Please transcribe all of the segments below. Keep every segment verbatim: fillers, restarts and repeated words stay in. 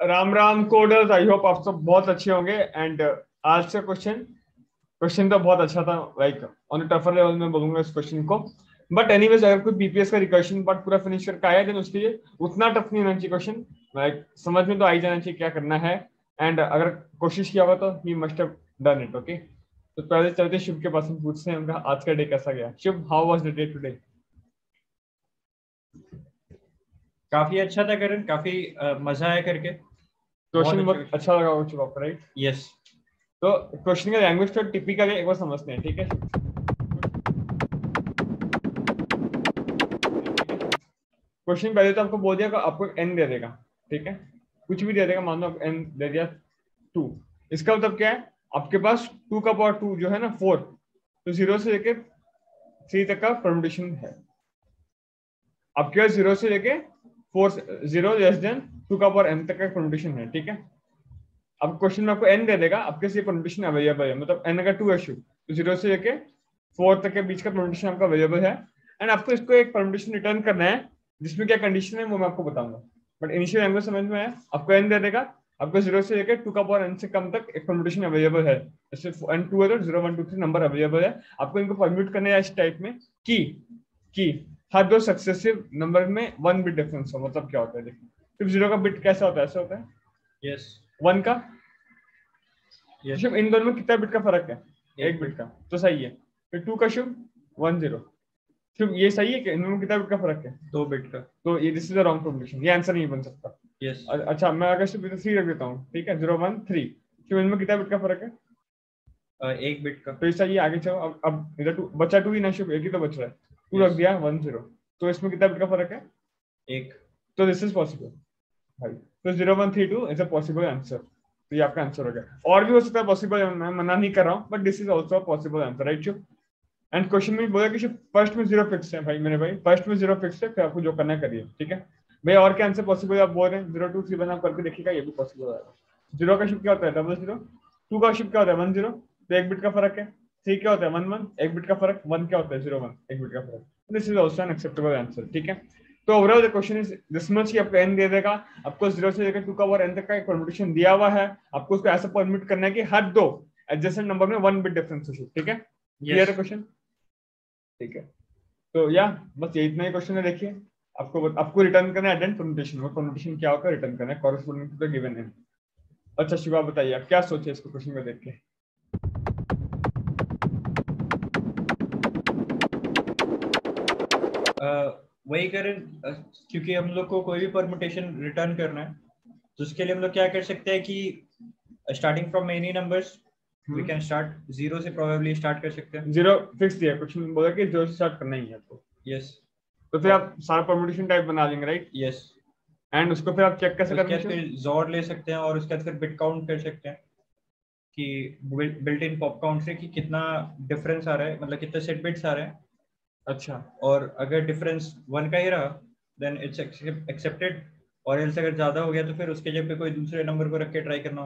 Ram Ram coders, I hope आप सब बहुत अच्छे होंगे। एंड आज का क्वेश्चन क्वेश्चन तो बहुत अच्छा था, लाइक ऑन टफर लेवल में बोलूंगा इस क्वेश्चन को। बट एनीवेज, अगर कोई पीपीएस का रिकर्शन पार्ट पूरा फिनिश करके आया देन उसके लिए उतना टफ नहीं होना चाहिए क्वेश्चन, लाइक समझ में तो आ ही जाना चाहिए क्या करना है। एंड अगर कोशिश किया हुआ तो ही must have done it. Okay, तो पहले चलते शुभ के पास हम पूछते हैं उनका आज का डे कैसा गया। Shubh, how was the day today? काफी अच्छा था करण, काफी uh, मजा आया करके। क्वेश्चन बहुत अच्छा लगा हो चुका, राइट? यस। तो क्वेश्चन का लैंग्वेज तो टिपिकल है, एक बार समझते हैं, ठीक है? क्वेश्चन पहले तो आपको बोल दिया आपको एन दे देगा, ठीक है? कुछ भी दे देगा, मान लो आप एन दे दिया टू। इसका मतलब क्या है? आपके पास टू का पावर टू जो है ना फोर, तो जीरो से लेके थ्री तक का परम्यूटेशन है आपके पास। जीरो से लेके four, zero less than two का पावर एन तक का परम्यूटेशन है, ठीक है? अब क्वेश्चन में आपको एन दे देगा, आपके से परम्यूटेशन अवेलेबल है, मतलब एन का टू है शुभ, तो जीरो से लेके फोर तक के बीच का परम्यूटेशन आपका अवेलेबल है। एंड आपको इसको एक परम्यूटेशन रिटर्न करना है जिसमें क्या कंडीशन है वो मैं आपको बताऊंगा। बट इनिशियल लैंग्वेज समझ में आया? आपको एन दे देगा, आपको जीरो से लेकर टू का पावर एन से कम तक एक परम्यूटेशन अवेलेबल है, जैसे एन टू है तो zero one two three number available है। आपको इनको परम्यूट करना है इस टाइप में कि कि हर दो सक्सेसिव नंबर में वन बिट डिफरेंस हो। मतलब क्या होता है देखिए, सिर्फ जीरो का बिट कैसा होता है, ऐसा होता है। यस। वन का yes. शुभ, इन दोनों में कितना बिट का फर्क है? एक, एक बिट का, तो सही है। फिर टू का शुभ वन जीरो, शुभ ये सही है कि इन दोनों में कितना बिट का फर्क है? दो बिट का। तो ये this is the wrong permutation, ये आंसर नहीं बन सकता। यस। अच्छा, मैं अगर शुभ थ्री रख देता हूँ, ठीक है? जीरो वन थ्री, शुभ इनमें कितना बिट का फर्क है? uh, एक बिट का। तो ये सही है। आगे चलो, अब अब इधर टू बचा, टू ही ना शुभ, एक ही तो बच रहा है। Two yes. रख दिया वन जीरो, तो इसमें कितना बिट का फर्क है? एक। तो दिस इज पॉसिबल भाई। तो zero one three two is a possible answer. तो ये आपका आंसर हो गया। और भी हो सकता है पॉसिबल, मैं मना नहीं कर रहा हूँ, but this is also possible answer, right Shubh? And question में बोला कि फर्स्ट में जीरो फिक्स है भाई, मेरे भाई फर्स्ट में जीरो फिक्स है, फिर आपको जो करना है करिए, ठीक है भाई? और क्या आंसर पॉसिबल है आप बोल रहे हैं? जीरो टू थ्री बना करके देखिएगा, ये भी पॉसिबल है। जीरो का शिफ्ट क्या होता है? Double zero. टू का शिफ्ट क्या होता है? वन जीरो, तो एक बिट का फर्क है। थ्री क्या होता है? वन वन, एक बिट का फर्क। वन क्या होता है? जीरो वन, एक बिट का फर्क। This is also an acceptable answer, ठीक है? तो overall the question is this much कि आपको एन दे देगा, आपको जीरो से लेकर टू का पावर एन तक का एक परम्यूटेशन दिया हुआ है, आपको उसको ऐसा परम्यूट करना है कि हर दो एडजेसेंट नंबर में वन बिट डिफरेंस हो, ठीक है? क्लियर है क्वेश्चन? ठीक है, तो या बस ये इतना ही क्वेश्चन है। देखिए, आपको आपको रिटर्न करना है एडेंट परम्यूटेशन, वो परम्यूटेशन क्या होगा रिटर्न करना है corresponding to the given N. अच्छा शिवा, बताइए आप क्या सोचे इसको क्वेश्चन में देख के? uh, वही करण, uh, क्योंकि हम लोग को कोई भी परम्यूटेशन रिटर्न करना है तो उसके लिए हम लोग क्या कर सकते हैं कि starting from any numbers we can start zero से, प्रोबेबली स्टार्ट कर सकते हैं। जीरो फिक्स दिया, कुछ नहीं बोला कि जीरो से स्टार्ट करना ही है आपको। यस। तो फिर आप सारा परम्यूटेशन टाइप बना लेंगे, राइट? यस। एंड उसको फिर आप चेक कैसे करेंगे? उसके बाद फिर जोर ले सकते हैं और उसके बाद फिर बिट काउंट कर सकते हैं कि बिल्ट इन पॉप काउंट से कि कितना डिफरेंस आ रहा है, मतलब कितने सेट बिट्स आ रहे हैं। अच्छा, और अगर डिफरेंस वन का ही रहा देन इट्स एक्सेप्टेड, और एल्स अगर ज्यादा हो गया तो फिर उसके जगह पे कोई दूसरे नंबर को रख के ट्राई करना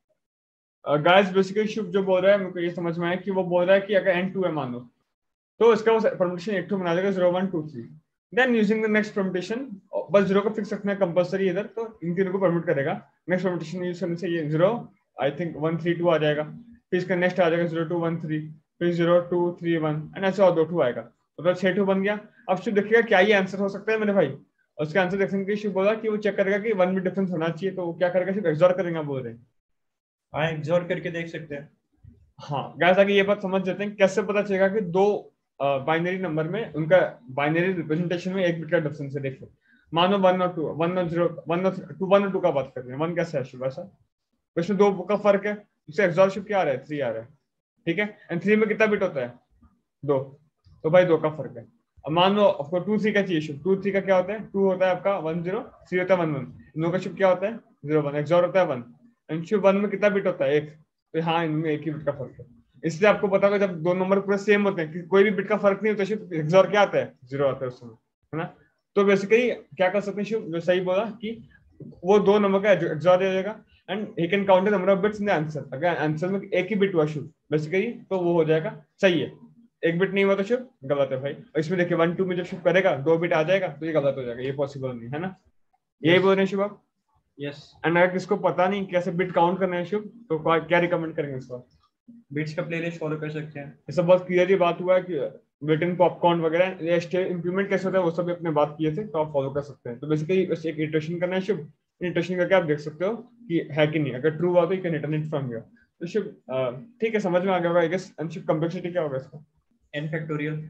होगा। गाइस बेसिकली शुभ जो बोल रहा है मेरे को ये समझ में आया कि वो बोल रहा है कि अगर एन टू है मान लो, तो इसका वो परम्यूटेशन एक टू बना देगा, zero one two three. Then using the next permutation, बस जीरो को फिक्स रखना है कंपलसरी इधर, तो इन तीनों को परम्यूट करेगा। नेक्स्ट परम्यूटेशन यूज करने से ये zero I think one three two आ जाएगा, फिर इसका नेक्स्ट आ जाएगा जीरो टू वन थ्री, फिर zero two three one, and ऐसे और दो टू आएगा, तो छह टू बन गया। अब शुभ देखिएगा क्या ये आंसर हो सकता है मेरे भाई। उसका आंसर देखने के शुभ बोला कि वो चेक करेगा कि वन में डिफरेंस होना चाहिए, तो वो क्या करेगा? सिर्फ एक्सॉर करेगा बोल रहे हैं। हाँ, एक्सॉर करके देख सकते हैं। हाँ गाइस, आगे ये बात समझ जाते हैं कैसे पता चलेगा कि दो बाइनरी uh, नंबर में उनका बाइनरी रिप्रेजेंटेशन में एक बिट का डिफरेंस है। देखो मानो वन और टू, वन और जीरो, वन और टू, वन और टू का बात कर रहे हैं। वन कैसे है शुभ? ऐसा इसमें दो का फर्क है, उससे एक्सॉर्शिप क्या आ रहा है? थ्री आ रहा है, ठीक है? एंड थ्री में कितना बिट होता है? दो, तो भाई दो का फर्क है। अब मान लो आपको टू थ्री का चाहिए शुभ, टू थ्री का क्या होता है? टू होता है आपका वन जीरो, थ्री होता है वन वन, इन दोनों का शुभ क्या होता है? जीरो वन, एक्सॉर होता है वन, एंड शुभ वन में कितना बिट होता है? एक, तो हाँ इनमें एक ही बिट का फर्क है। इसलिए आपको पता होगा जब दो नंबर पूरे सेम होते हैं कि कोई भी बिट का फर्क नहीं होता, सिर्फ एक्सॉर क्या आता है? जीरो आता है उसमें, है ना? तो बेसिकली क्या कर सकते हैं शिव, जो सही बोला कि वो दो नंबर का एक्सॉर दे देगा and he can count the number of bits in the answer. अगर आंसर में एक ही बिट हुआ शिव बेसिकली तो वो हो जाएगा सही है, एक बिट नहीं हुआ तो शिव गलत है भाई। और इसमें देखिए वन टू में जब शिव करेगा दो बिट आ जाएगा तो ये गलत हो जाएगा, ये पॉसिबल नहीं है ना? यही बोल रहे हैं शिव आप? यस। एंड अगर किसको पता नहीं कैसे बिट काउंट करना है शुभ, तो क्या रिकमेंड करेंगे इसका? बिट्स का प्लेलिस्ट फॉलो कर सकते हैं। ये सब बहुत क्लियरली बात हुआ है कि बिट इन पॉपकॉर्न वगैरह ये इंप्लीमेंट कैसे होता है वो सब भी अपने बात किए थे, तो आप फॉलो कर सकते हैं। तो बेसिकली बस एक इटरेशन करना है शुभ, इटरेशन करके आप देख सकते हो कि है कि नहीं, अगर ट्रू हुआ तो you can return it from here. तो शुभ ठीक है, समझ में आ गया होगा I guess. And Shubh complexity क्या होगा इसका? n factorial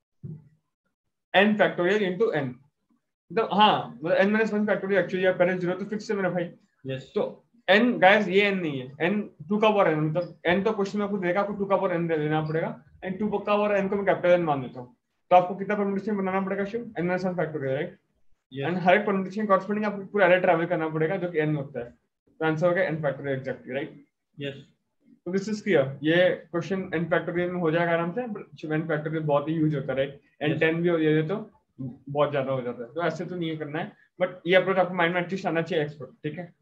n factorial into n, मतलब हाँ मतलब n minus one factorial actually आप पहले जीरो तो फिक्स है मेरा भाई। यस। तो n गाइस ये n नहीं है, n टू का पावर n, मतलब n तो क्वेश्चन में आपको देगा, आपको टू का पावर n दे देना पड़ेगा, एंड टू का पावर n को मैं कैपिटल n मान लेता हूँ। तो आपको कितना परमुटेशन बनाना पड़ेगा Shiv? n minus one factorial, right? And हर एक परमुटेशन कॉरस्पॉन्डिंग आपको पूरा एरे ट्रैवल करना पड़ेगा जो कि n होता है। तो आंसर हो गया n factorial exactly, right? Yes. तो दिस इज क्लियर, ये क्वेश्चन n फैक्टोरियल में हो जाएगा आराम से, बट n फैक्टोरियल बहुत ही यूज होता है, राइट? एंड टेन भी हो जाए तो बहुत ज्यादा हो जाता है, तो ऐसे तो नहीं करना है, बट ये अप्रोच आपको माइंड में एटलीस्ट आना चाहिए एक्सपर्ट, ठीक है?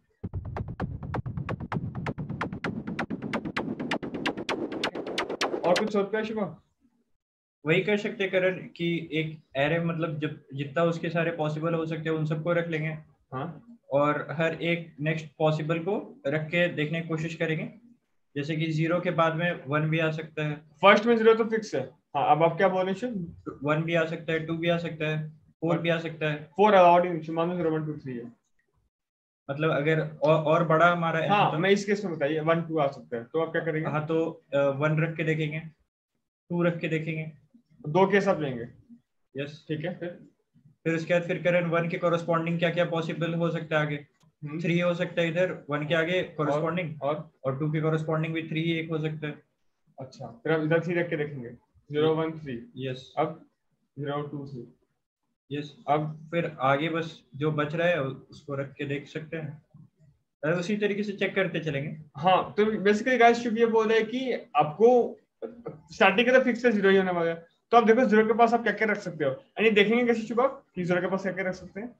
और कुछ सोचते हैं शिवा? वही कर सकते हैं करण कि एक एरे मतलब जब जितना उसके सारे पॉसिबल हो सकते हैं उन सबको रख लेंगे। हाँ, और हर एक नेक्स्ट पॉसिबल को रख के देखने की कोशिश करेंगे। जैसे कि जीरो के बाद में वन भी आ सकता है। फर्स्ट में जीरो तो फिक्स है। हाँ, अब आप क्या बोल रहे हैं? वन भी आ सकता है, टू भी आ सकता है, फोर भी आ सकता है। फोर अलाउड इन मानो जीरो वन टू थ्री है, मतलब अगर और, और बड़ा हमारा है। हाँ तो मैं इस केस में बताइए वन टू आ सकता है, तो आप क्या करेंगे? हाँ तो वन रख के देखेंगे, टू रख के देखेंगे, दो केस आप लेंगे। यस। ठीक है, फिर फिर उसके बाद फिर करें वन के कॉरेस्पॉन्डिंग क्या क्या पॉसिबल हो सकता है आगे। थ्री हो सकता है इधर वन के आगे कॉरेस्पॉन्डिंग, और और टू के कॉरेस्पॉन्डिंग भी थ्री एक हो सकता है। अच्छा, फिर आप इधर थ्री रख के देखेंगे, जीरो वन थ्री। यस। अब जीरो टू थ्री। यस। अब फिर आगे बस जो बच रहा है उसको रख के देख सकते हैं, और उसी तरीके से चेक करते चलेंगे। हाँ, तो बेसिकली गाइस शुभ ये बोल रहे हैं कि आपको स्टार्टिंग का तो फिक्स है, जीरो ही होने वाला है, तो आप देखो जीरो के पास आप क्या क्या रख सकते हो, यानी देखेंगे कैसे शुभ आप कि जीरो के पास क्या क्या रख सकते हैं।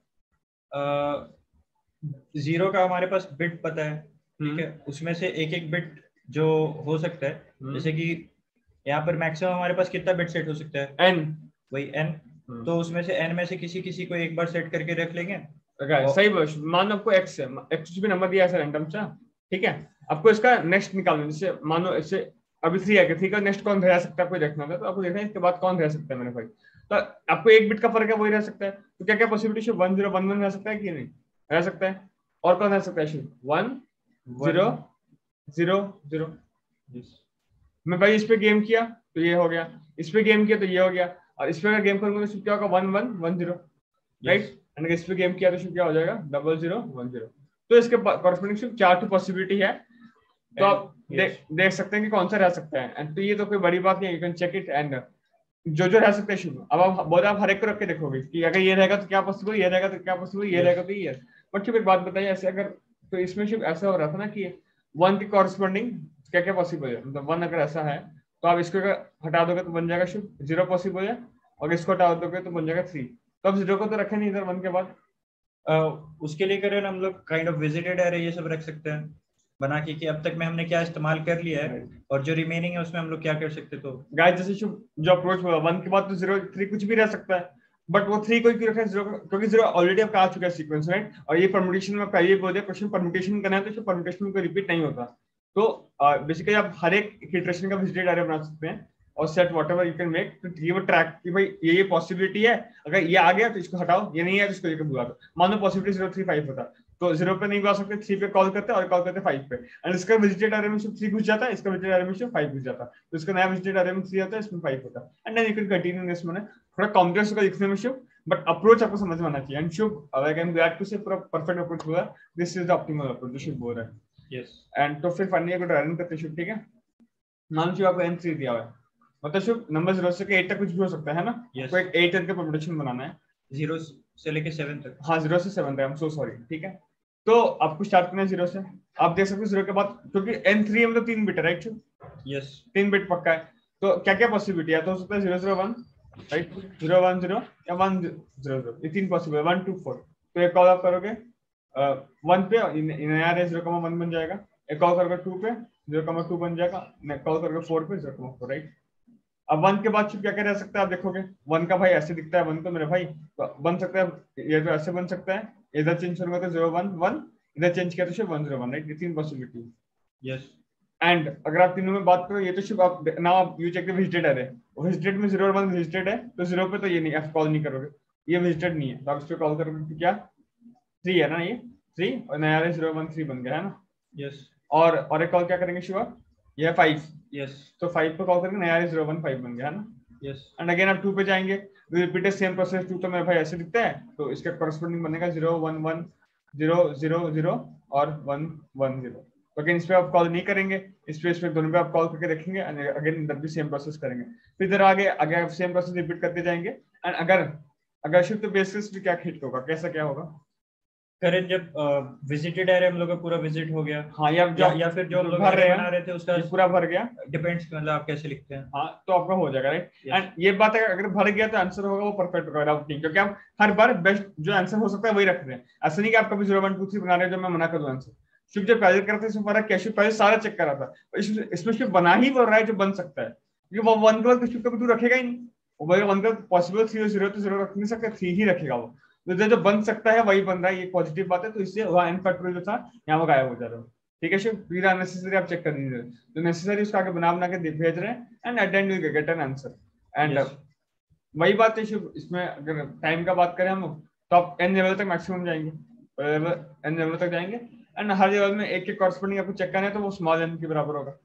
जीरो का हमारे पास बिट पता है, ठीक है, उसमें से एक एक बिट जो हो सकता है, जैसे कि यहाँ पर मैक्सिमम हमारे पास कितना बिट सेट हो सकता है? एन, वही एन। तो उसमें से एन में से किसी किसी को एक बार सेट करके रख लेंगे। और... सही बोल, मान लो आपको एक्स है, एक्स भी नंबर दिया है रैंडम सा, ठीक है, आपको इसका नेक्स्ट निकालना है। जैसे मान लो इससे अभी थ्री है, थ्री का नेक्स्ट कौन रह सकता है कोई देखना था, तो आपको देखना है इसके बाद कौन रह सकता है मेरे भाई। तो आपको एक बिट का फर्क है, वही रह सकता है, तो क्या क्या possibility one zero one one रह सकता है कि नहीं? रह सकता है। और कौन रह सकता है? One zero zero zero. मैं भाई इस पे गेम किया तो ये हो गया, इस पे गेम किया तो ये हो गया, और इस पे अगर गेम करूंगा तो क्या होगा? One one one zero, right? And इस पे गेम किया तो क्या हो जाएगा? Double zero one zero. तो इसके कॉरस्पॉन्डिंग चार टू पॉसिबिलिटी है, तो आप देख देख सकते हैं कि कौन सा रह सकता है। एंड तो ये तो कोई बड़ी बात नहीं है, you can check it. And जो जो रह सकते हैं शुरू, अब आप बोले आप हर एक को रख के देखोगे कि अगर ये रहेगा तो क्या पॉसिबल, ये रहेगा तो क्या पॉसिबल, ये रहेगा तो ये। बट शुभ एक बात बताइए, ऐसे अगर तो इसमें शुभ ऐसा हो रहा था ना कि वन के कॉरस्पॉन्डिंग क्या क्या पॉसिबल है, मतलब वन अगर ऐसा है तो आप इसको हटा दोगे तो बन जाएगा शुभ जीरो पॉसिबल है, और इसको हटा दोगे तो बन जाएगा थ्री। तो अब जीरो को तो रखे नहीं इधर वन के बाद। uh, उसके लिए करें हम लोग काइंड ऑफ विजिटेड एरे ये सब रख सकते हैं बना के कि अब तक में हमने क्या इस्तेमाल कर लिया है, और जो रिमेनिंग है उसमें हम लोग क्या कर सकते। तो गाइस जैसे जो अप्रोच हुआ वन के बाद तो जीरो थ्री कुछ भी रह सकता है, बट वो थ्री को क्यों रखा है जीरो, क्योंकि जीरो ऑलरेडी आपका आ चुका है सीक्वेंस, राइट? और ये परम्यूटेशन में पहले बोल दिया क्वेश्चन परम्यूटेशन करना है, तो परम्यूटेशन को रिपीट नहीं होता। तो बेसिकली आप हर एक इटरेशन का विजिटेड एरे बना सकते हैं और set whatever you can make to give a track कि भाई ये ये पॉसिबिलिटी है, अगर ये आ गया तो इसको हटाओ, ये नहीं है तो इसको लेकर बुला दो। मान लो पॉसिबिलिटी जीरो थ्री फाइव होता तो जीरो पे नहीं बुला सकते, थ्री पे कॉल करते और कॉल करते फाइव पे, एंड इसका विजिटेड एरे में थ्री घुस जाता है, इसका विजिटेड एरे में फाइव घुस जाता, तो इसका नया विजिटेड एरे में थ्री आता है, इसमें फाइव होता है। And then you can continue this मैंने थोड़ा कॉम्प्लेक्स होगा लिखने में शुभ, बट अप्रोच आपको समझ में आना चाहिए। And Shubh I can glad to say पूरा परफेक्ट अप्रोच हुआ, this is the optimal approach जो शुभ बोल रहा है। यस। एंड तो फिर फाइनली अगर रन करते शुभ, ठीक है, मान लो आपको एन थ्री दिया हुआ है, मतलब शुभ नंबर जीरो से एट तक कुछ भी हो सकता है ना? yes. तो एक एट तक का परम्यूटेशन बनाना है, जीरो से लेके सेवन तक। हाँ जीरो से सेवन तक, आई एम सो सॉरी, ठीक है। तो आपको स्टार्ट करना है जीरो से, आप देख सकते हो जीरो के बाद क्योंकि एन थ्री में तो तीन बिट है, राइट? यस, तीन बिट पक्का है, तो क्या क्या पॉसिबिलिटी है? तो हो सकता है zero zero one, right? Zero one zero या वन जीरो जीरो, ये तीन पॉसिबल है, वन टू फोर। तो एक कॉल आप करोगे वन पे, नया रे जीरो कमा वन बन जाएगा, एक कॉल करोगे टू पे जीरो कमा टू बन जाएगा, कॉल करोगे फोर पे जीरो कमा फोर, राइट? अब वन के बाद क्या क्या रह सकता है आप देखोगे, वन का भाई ऐसे दिखता है वन तो मेरे भाई तो बन सकता है, ये तो ऐसे बन सकता है, इधर चेंज करूंगा तो जीरो वन वन, इधर चेंज किया तो Shiv one zero one, right? ये तीन पॉसिबिलिटी। यस एंड अगर आप तीनों में बात करो, ये तो शिव आप नाउ आप you check the visited array, visited में जीरो और वन विजिटेड है, तो जीरो पे तो ये नहीं, आप कॉल नहीं करोगे, ये विजिटेड नहीं है, तो आप इस पे कॉल करोगे तो क्या थ्री है ना, ये थ्री और नया एरे जीरो वन थ्री बन गया है ना। यस और और एक कॉल क्या करेंगे शिवा, ये है फाइव। यस तो फाइव पे कॉल करेंगे, नया एरे जीरो वन फाइव बन गया है ना। यस एंड अगेन आप टू पे जाएंगे, रिपीटेड सेम प्रोसेस, टू तो मेरे भाई ऐसे दिखता है, तो इसका कॉरेस्पॉन्डिंग बनेगा zero one one zero zero zero और वन वन जीरो। तो अगेन इस पे आप कॉल नहीं करेंगे, इस पे इस पे दोनों पे आप कॉल करके देखेंगे, अगेन इधर भी सेम प्रोसेस करेंगे, फिर इधर आगे आगे सेम प्रोसेस रिपीट करते जाएंगे। एंड अगर अगर शिफ्ट बेसिस पे क्या हिट होगा, कैसा क्या होगा, करें जब विजिटेड एरिया हम लोग का पूरा विजिट हो गया, हाँ या या, या फिर जो हम लोग भर रहे बना रहे थे उसका ये पूरा भर गया, डिपेंड्स मतलब आप कैसे लिखते हैं। हाँ तो आपका हो जाएगा, राइट? एंड ये बात है अगर भर गया तो आंसर होगा वो परफेक्ट होगा, डाउट नहीं, क्योंकि आप हर बार बेस्ट जो आंसर हो सकता है वही रख रहे हैं। ऐसा नहीं कि आप कभी जीरो वन टू थ्री बना रहे हो जो मैं मना कर दूं आंसर। शिव जो पहले करते हैं इसमें फर्क क्या, शिव पहले सारा चेक कर रहा था, इसमें शिव बना ही बोल रहा है जो बन सकता है, क्योंकि वो वन के बाद शिव कभी टू रखेगा ही नहीं, वो वन का पॉसिबल थ्री जीरो तो जीरो रख नहीं सकता, थ्री ही रखेगा वो, तो जो बन सकता है वही बन रहा है, ये पॉजिटिव बात है। तो इससे वहाँ एन फैक्टोरियल जो था यहाँ वो गायब हो जा रहा है, ठीक है शिव। फिर अननेसेसरी आप चेक कर दीजिए, तो नेसेसरी उसका आगे बना बना के भेज रहे हैं, and at end you get an answer. And वही बात है शिव, इसमें अगर टाइम का बात करें हम तो आप एन लेवल तक मैक्सिमम जाएंगे, एन लेवल तक जाएंगे, एंड हर लेवल में एक एक कॉरेस्पॉन्डिंग आपको चेक करना है, तो वो स्मॉल एन के बराबर होगा।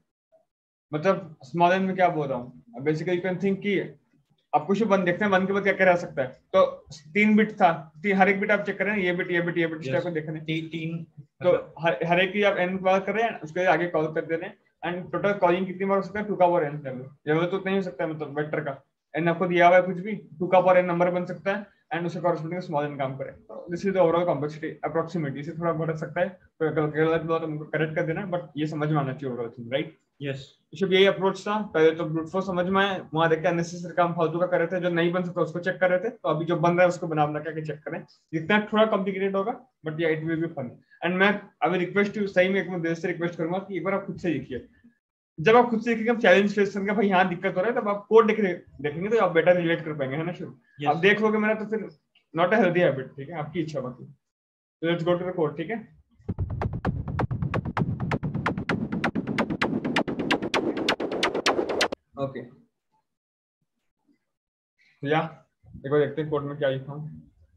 मतलब स्मॉल एन में क्या बोल रहा हूँ, बेसिकली यू कैन थिंक कि आपको शिव वन देखते हैं, वन के बाद क्या क्या रह सकता है, तो तीन बिट था, तीन हर एक बिट आप चेक कर रहे हैं, ये बिट ये बिट ये बिट इस टाइप को देख रहे हैं, ती, तीन तो हर हर एक की आप एन कॉल कर रहे हैं, उसके आगे कॉल कर दे रहे हैं, एंड टोटल कॉलिंग कितनी बार हो सकता है, टू का पावर एन लेवल, लेवल तो नहीं हो सकता है, मतलब वेक्टर का एन आपको दिया हुआ है कुछ भी, टू का पावर एन नंबर बन सकता है, एंड उसके कॉरेस्पॉन्डिंग स्मॉल एन काम करे। तो this is the overall complexity approximately, से थोड़ा बढ़ सकता है, तो गलत बात हमको करेक्ट कर देना, बट ये समझ में आना चाहिए overall thing, right? Yes Shiv यही अप्रोच था, पहले तो ब्रूट फोर्स समझ में आए, वहां देख के अननेसेसरी काम फालतू का कर रहे थे, जो नहीं बन सकता उसको चेक कर रहे थे, तो अभी जो बन रहा है उसको बना बना के चेक करें, इतना थोड़ा कॉम्प्लिकेटेड होगा but yeah it will be fun. And मैं अभी रिक्वेस्ट यू, सही में एक दिल से रिक्वेस्ट करूंगा कि एक बार आप खुद से लिखिए, जब आप खुद से लिखिएगा चैलेंज फेस करेंगे, भाई यहाँ दिक्कत हो रहा है, तब आप कोड देखेंगे तो आप बेटर रिलेट कर पाएंगे, है ना शिव? yes. आप देख लोगे मेरा तो फिर नॉट अ हेल्दी हैबिट, ठीक है, आपकी इच्छा बाकी। तो let's go to the code, ठीक है? ओके तो या एक बार देखते हैं कोड में क्या लिखा हूँ।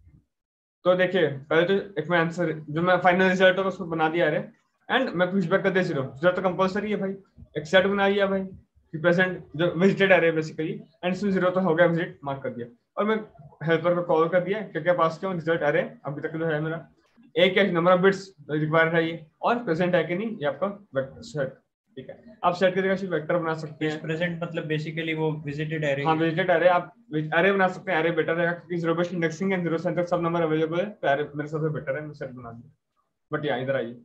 तो देखिए पहले तो एक मैं आंसर जो मैं फाइनल रिजल्ट होगा उसको बना दिया है, एंड मैं पुशबैक कर दे जीरो, जीरो तो कंपलसरी है भाई, एक सेट बना लिया भाई प्रेजेंट जो विजिटेड एरे बेसिकली, एंड इसमें जीरो तो हो गया, विजिट मार्क कर दिया, और मैं हेल्पर को कॉल कर दिया, क्या क्या पास किया रिजल्ट एरे अभी तक जो है मेरा, एक नंबर ऑफ बिट्स रिक्वायर्ड है ये, और प्रेजेंट है कि नहीं ये आपका वेक्टर सेट, ठीक है? आप सेट की जगह सिर्फ वेक्टर बना सकते हैं, प्रेजेंट मतलब बेसिकली वो विजिटेड एरे, हाँ विजिटेड एरे, आप एरे बना सकते हैं, एरे बेटर रहेगा क्योंकि zero based indexing and zero center सब नंबर अवेलेबल है, तो एरे मेरे सबसे बेटर है, मैं सेट बना दिया। बट यहाँ इधर आइए,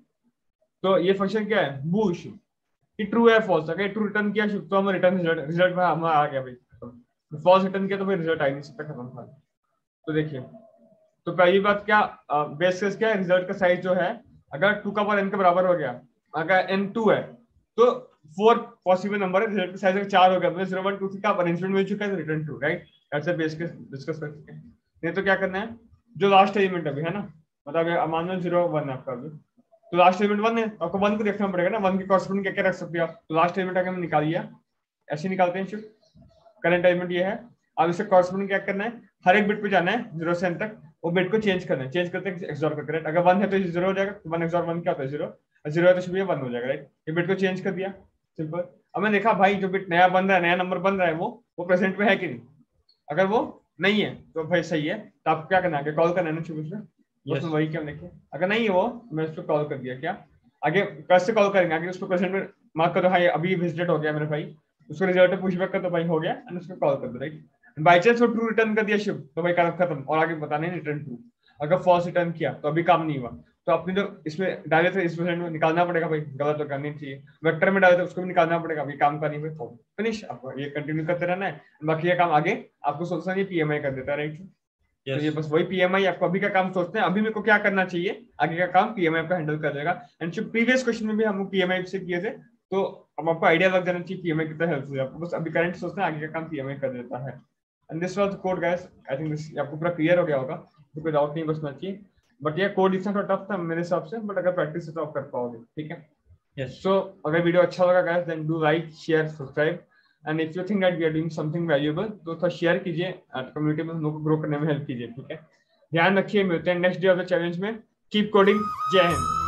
तो ये फंक्शन क्या है, बूश, कि ट्रू है फॉल्स, अगर ट्रू रिटर्न किया तो हमें रिटर्न रिजल्ट रिजल्ट में हमारा आ गया भाई, फॉल्स रिटर्न किया तो भाई रिजल्ट आ ही नहीं सकता, खत्म था। तो देखिए तो पहली बात क्या बेस केस क्या है, रिजल्ट का साइज जो है अगर टू का पावर एन के बराबर हो गया, अगर एन टू है तो फोर पॉसिबल नंबर है, रिजल्ट का साइज अगर चार हो गया मतलब जीरो वन टू थ्री का अरेंजमेंट मिल चुका है, रिटर्न टू, राइट? ऐसे बेस केस डिस्कस कर चुके हैं। नहीं तो क्या करना है, जो लास्ट एलिमेंट अभी है ना, मतलब मान लो जीरो वन है आपका अभी, तो लास्ट एलिमेंट वन है, आपको वन को देखना पड़ेगा ना, वन के कॉरेस्पॉन्डिंग क्या क्या रख सकते हो आप, तो लास्ट एलिमेंट आगे निकाल लिया, ऐसे निकालते हैं शिफ्ट, करंट एलिमेंट ये है, अब इससे कॉरेस्पॉन्डिंग क्या करना है, हर एक बिट पे जाना है जीरो से एन तक, वो बिट को चेंज करना है, चेंज करते हैं एक्सॉर करके, राइट? अगर वन है तो जीरो हो जाएगा, वन एक्सॉर वन क्या होता है जीरो, जीरो है तो शुरू वन हो जाएगा, राइट? ये बिट को चेंज कर दिया, सिंपल। अब मैंने देखा भाई जो बिट नया बन रहा है, नया नंबर बन रहा है, वो वो प्रेजेंट में है कि नहीं, अगर वो नहीं है तो भाई सही है, तो आप क्या करना है, कॉल करना है ना शुरू से, yes. वही क्या देखिए, अगर नहीं है वो मैं उस पर कॉल कर दिया, क्या आगे कैसे कॉल करेंगे, आगे उसको प्रेजेंट में मार्क कर दो, हाँ अभी विजिटेड हो गया मेरे भाई, उसको रिजल्ट पुशबैक कर दो भाई हो गया, एंड उसको कॉल कर दो, राइट? बाई चांस वो ट्रू रिटर्न कर दिया शिव, तो भाई काम खत्म, और आगे बताने रिटर्न ट्रू, अगर फॉल्स रिटर्न किया तो अभी काम नहीं हुआ, तो अपने जो इसमें डाले थे इस में निकालना पड़ेगा भाई, गलत तो करनी चाहिए, वेक्टर में डाले थे उसको भी निकालना पड़ेगा, अभी काम का नहीं भाई, फिनिश, आपको ये कंटिन्यू करते रहना है, बाकी ये काम आगे आपको सोचना नहीं, पीएमआई कर देता है, राइट? yes. तो ये बस वही पीएमआई, आपको अभी का काम सोचते हैं, अभी मेरे को क्या करना चाहिए, आगे का काम पीएमआई आपका हैंडल कर देगा। एंड जो प्रीवियस क्वेश्चन में भी हम पीएमआई से किए थे, तो अब आपको आइडिया लग जाना चाहिए पीएमआई कितना हेल्पफुल है, आपको बस अभी करंट सोचते हैं, आगे का काम पीएमआई कर देता है। And this was the code guys, I think this आपको पूरा क्लियर हो गया होगा, तो कोई डाउट नहीं बचना चाहिए। बट ये कोड इतना थोड़ा टफ था मेरे हिसाब से, बट अगर प्रैक्टिस से तो आप कर पाओगे, ठीक है। Yes. So अगर वीडियो अच्छा लगा guys, then do like, share, subscribe, and if you think that we are doing something valuable, तो थोड़ा शेयर कीजिए, कम्युनिटी में हम लोग को ग्रो करने में हेल्प कीजिए, ठीक है। ध्यान रखिए, मिलते हैं next day of the challenge में। कीप कोडिंग, जय हिंद।